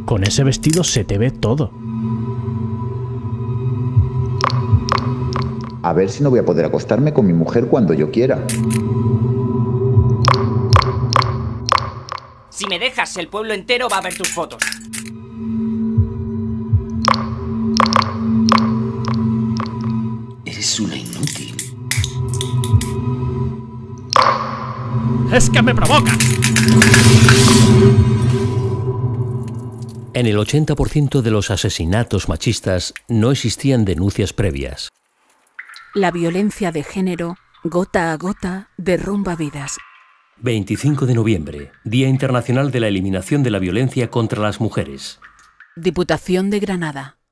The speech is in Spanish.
Con ese vestido se te ve todo. A ver si no voy a poder acostarme con mi mujer cuando yo quiera. Si me dejas, el pueblo entero va a ver tus fotos. Eres una inútil. ¡Es que me provoca! En el 80% de los asesinatos machistas no existían denuncias previas. La violencia de género, gota a gota, derrumba vidas. 25 de noviembre, Día Internacional de la Eliminación de la Violencia contra las Mujeres. Diputación de Granada.